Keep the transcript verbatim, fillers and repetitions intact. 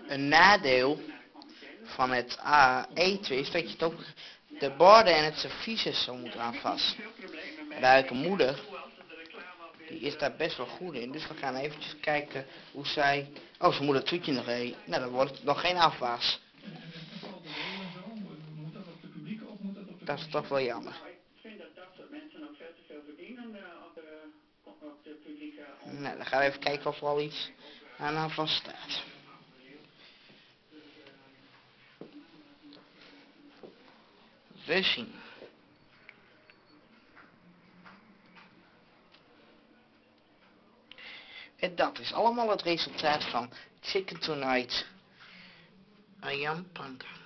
Een nadeel van het uh, eten is dat je het ook de borden en het servies zo moet aanpassen. Daar een moeder, die is daar best wel goed in, dus we gaan eventjes kijken hoe zij... Oh, zijn moeder toetje nog een. Nou, dan wordt het nog geen afwas. Dat is toch wel jammer. Nou, dan gaan we even kijken of er al iets aan afwas staat. We zien. En dat is allemaal het resultaat van Chicken Tonight. Ayam Panga.